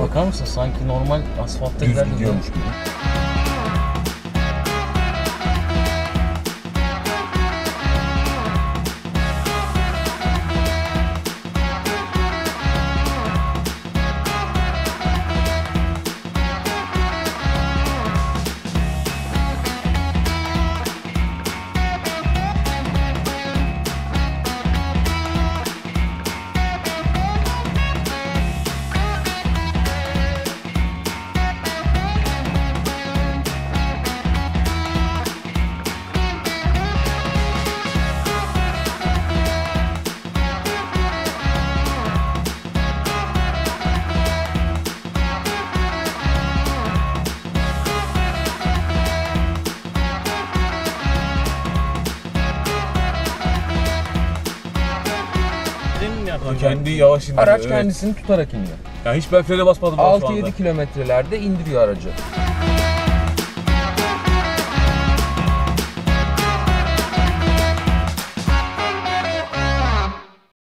Bakar mısın? Sanki normal asfaltta Düz gider gidiyormuş gibi. Kendi yavaş indiriyor. Araç evet. kendisini tutarak iniyor. Yani hiç ben frene basmadım şu anda. 6-7 kilometrelerde indiriyor aracı.